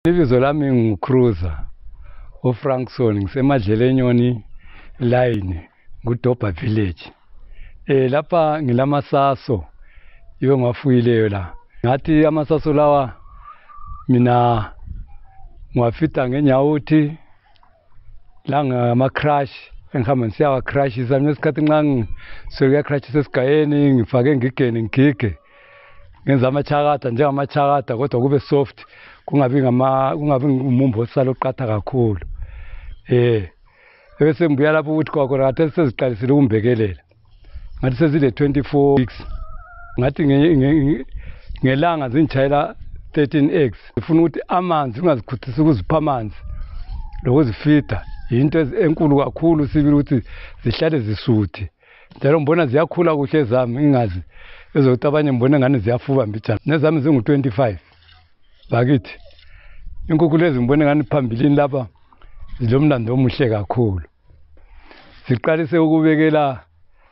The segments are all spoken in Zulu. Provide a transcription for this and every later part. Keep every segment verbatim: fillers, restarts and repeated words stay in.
Ibizo lami nguCruiser uFrankson ngisemadlelenyoni line kuDobha village. Eh lapha ngilamasaso ibe ngafuyileyo la. Ngathi amasaso lawa mina ngiwafita ngenyawuthi la ngama crush engihamba ngisiyawa crush isami nesikhathi nxa ngisokuya crush sesigayeni ngifake ngigene ngigige ngenza amachakada njengamachakada kodwa kube soft kungabi ngama kungabi umumbo osala oqatha kakhulu. Eh bese ngibuya lapho ukuthi kwakho kade seziqalisile ukumbekelela ngathi sezile twenty-four weeks ngathi ngelanga zinjayela thirteen eggs. Ngifuna ukuthi amanzi ungazikhuthisa ukuzipha amanzi lokuzifida into enkulu kakhulu sibili ukuthi zihlale zisuthi njalo ngibona ziyakhula kuhle ezami ingazi ezokuthi abanye ngibona ngani ziyafuba mbijana nezami zingu twenty-five bakithi inkukhu lezi ngibona ngani phambilini lapha zilomlando omuhle kakhulu. Siqalise ukubekela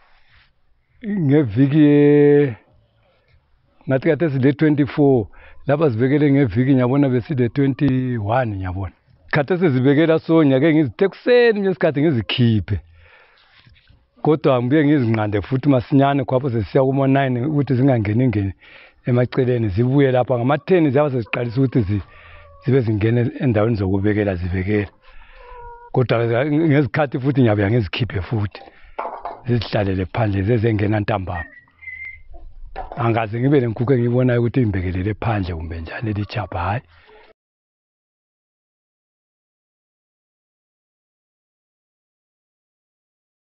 ngeviki ngathi kade sile twenty-four lapha sibekele ngeviki nyabona besile twenty-one nyabona kade sezibekela so nyake ngizitekuseni ngesikhathi ngizikhiphe kodwa ngibuye ngizinqande futhi masinyane khapho sesiya kuma nine ukuthi zingangeni ngene emaceleni zibuye lapha ngama ten ziyaba seziqalisa ukuthi zibe zingene endaweni zokubekela zibekela kodwa ngezikhathi futhi ngiyabuya ngizikhiphe futhi zizihlalele phandle zezengena ntambama angaze ngibe lenkukhu engibonayo ukuthi imbekelele phandle kumbe njani lichapha hayi.